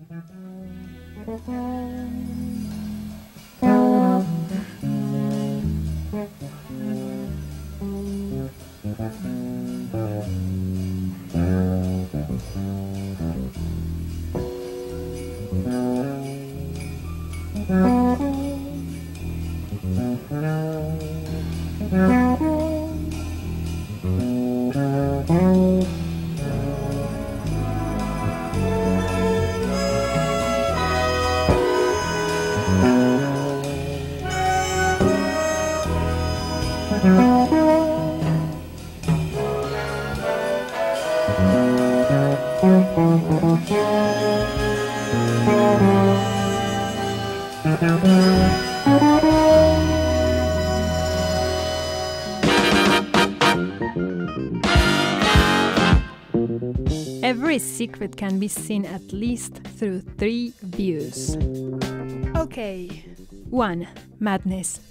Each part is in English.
Every secret can be seen at least through 3 views. Okay. 1. Madness.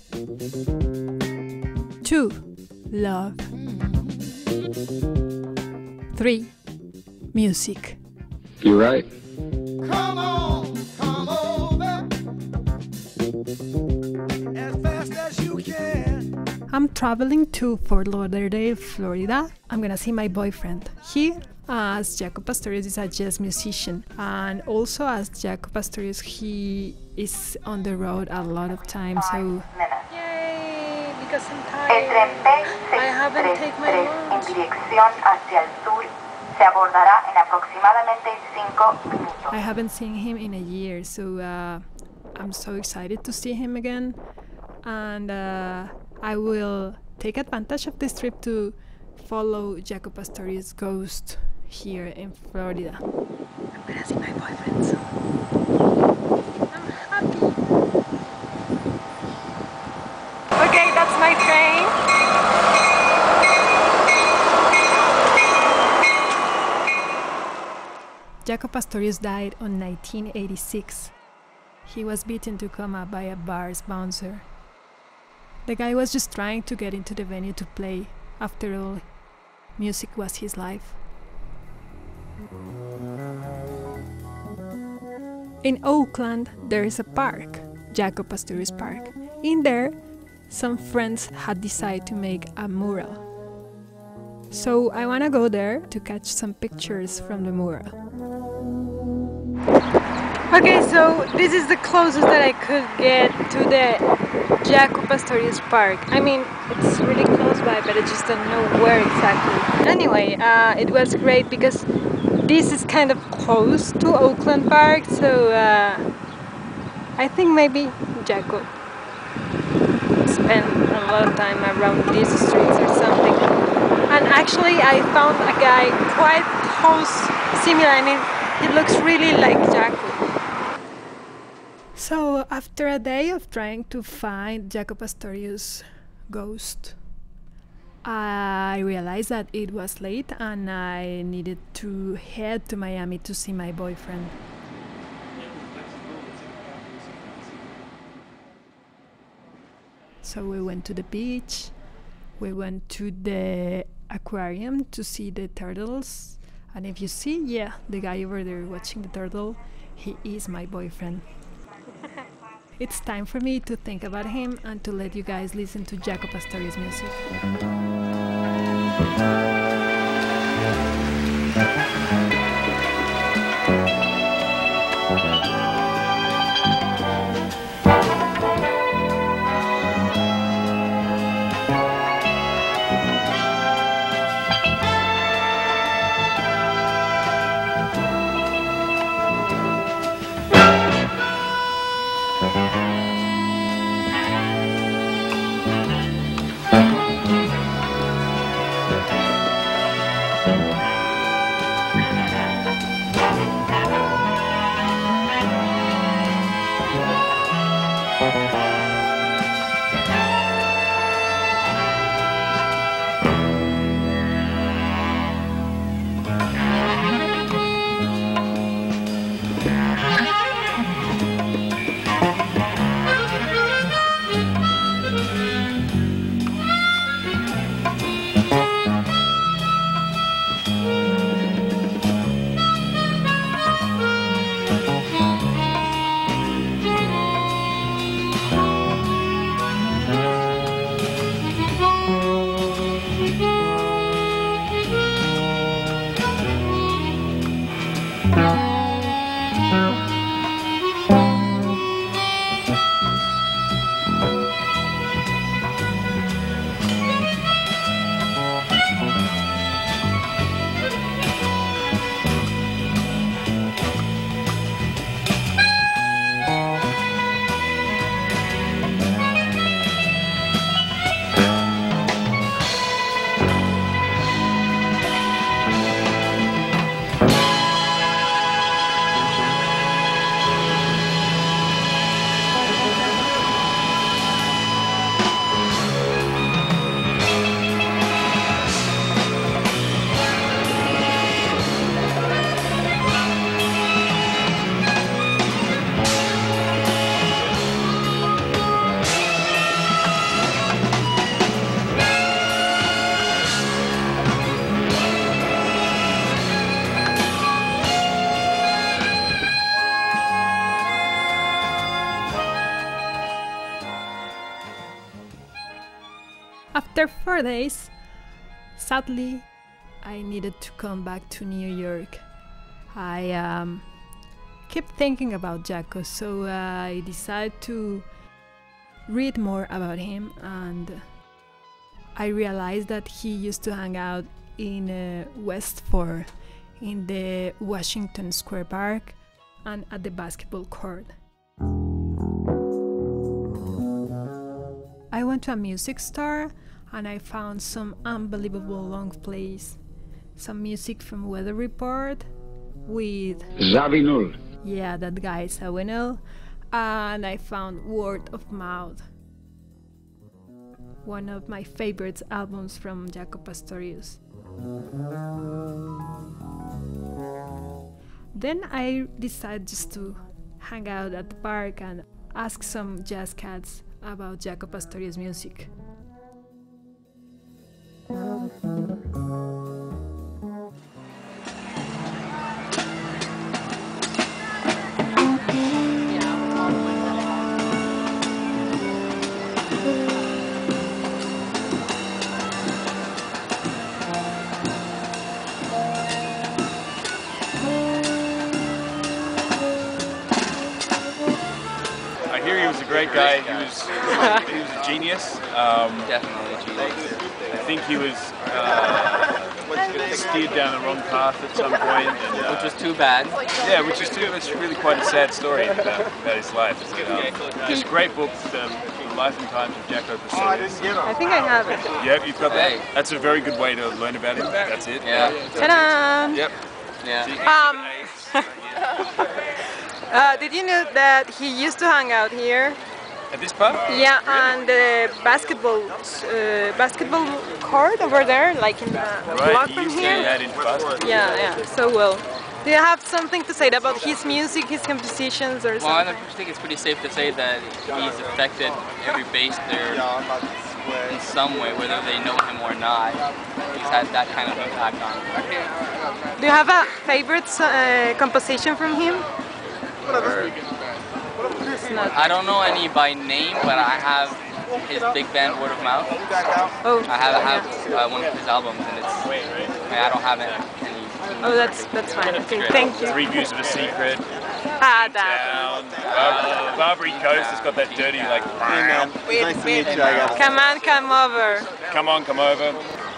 2. Love. 3. Music. You're right. Come on, come over as fast as you can. I'm traveling to Fort Lauderdale, Florida. I'm gonna see my boyfriend. He, as Jaco Pastorius, is a jazz musician, and also as Jaco Pastorius, he is on the road a lot of times. So, yay! Because I'm tired. I haven't taken my lunch. I haven't seen him in a year, so I'm so excited to see him again, and I will take advantage of this trip to follow Jaco Pastorius' ghost here in Florida. I'm gonna see my boyfriend soon. I'm happy. Okay, that's my train. Jaco Pastorius died in 1986. He was beaten to coma by a bar's bouncer. The guy was just trying to get into the venue to play. After all, music was his life. In Oakland, there is a park, Jaco Pastorius Park. In there, some friends had decided to make a mural. So I want to go there to catch some pictures from the mural. Okay, so this is the closest that I could get to the Jaco Pastorius Park. I mean, it's really close by, but I just don't know where exactly. Anyway, it was great because this is kind of close to Oakland Park, so I think maybe Jaco spent a lot of time around these streets or something. And actually, I found a guy quite close, similar. I mean, he looks really like Jaco. So after a day of trying to find Jaco Pastorius' ghost, I realized that it was late and I needed to head to Miami to see my boyfriend. So we went to the beach, we went to the aquarium to see the turtles, and if you see, yeah, the guy over there watching the turtle, he is my boyfriend. It's time for me to think about him and to let you guys listen to Jaco Pastorius music. After 4 days, sadly, I needed to come back to New York. I kept thinking about Jaco, so I decided to read more about him, and I realized that he used to hang out in West 4, in the Washington Square Park, and at the basketball court. I went to a music store and I found some unbelievable long plays. Some music from Weather Report with Zawinul. Yeah, that guy Zawinul. And I found Word of Mouth, one of my favorite albums from Jaco Pastorius. Then I decided just to hang out at the park and ask some jazz cats about Jaco Pastorius music. I hear he was a great guy. He was a genius. Definitely a genius. I think he was steered down the wrong path at some point, and, Which was too bad. yeah, it's really quite a sad story about his life. There's a great book, The Life and Times of Jaco Pastorius. I think I have it. Yep, you've got that. Hey. That's a very good way to learn about him. That's it. Yeah. Ta-da! Yep. Yeah. Did you know that he used to hang out here? At this pub? Yeah, and the basketball court over there, like in the block Right, he from used to here. add into basketball. Yeah, so well. Do you have something to say about his music, his compositions, or Well, I something? think it's pretty safe to say that he's affected every bass player in some way, whether they know him or not. He's had that kind of impact on them. Do you have a favorite composition from him? It's not. I don't know any by name, but I have his big band Word of Mouth. Oh, I have one of his albums, and I don't have any. Oh, that's fine. Okay, thank you. 3 Views of a Secret. That. Down. Barbary Coast has got that dirty, like, Nice to meet you. I got Come on, come over. come on, come over.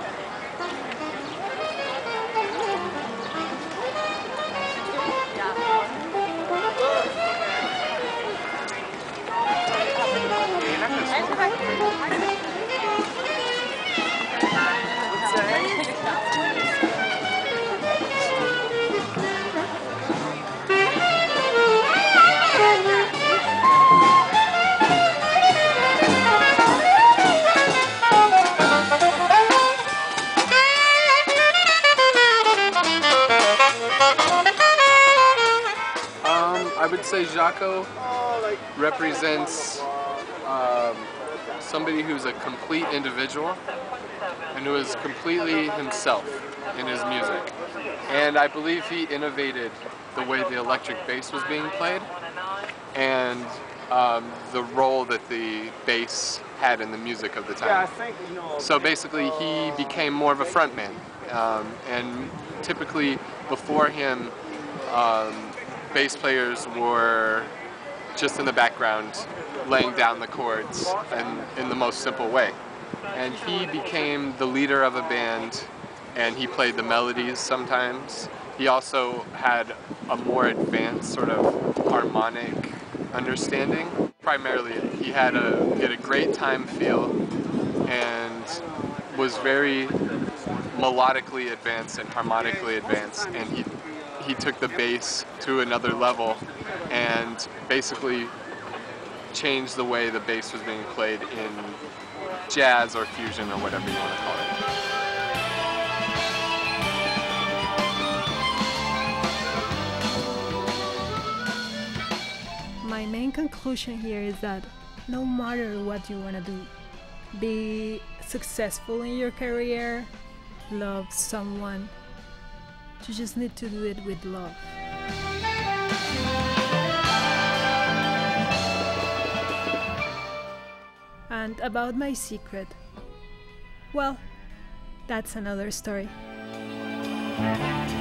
I would say Jaco represents somebody who's a complete individual and who is completely himself in his music. And I believe he innovated the way the electric bass was being played and the role that the bass had in the music of the time. So basically he became more of a frontman, and typically before him bass players were just in the background laying down the chords and in the most simple way. And he became the leader of a band, and he played the melodies sometimes. He also had a more advanced sort of harmonic understanding. Primarily, he had a great time feel and was very melodically advanced and harmonically advanced, and he took the bass to another level and basically changed the way the bass was being played in jazz or fusion or whatever you want to call it. My main conclusion here is that no matter what you want to do, be successful in your career, love someone, you just need to do it with love. And about my secret, well, that's another story.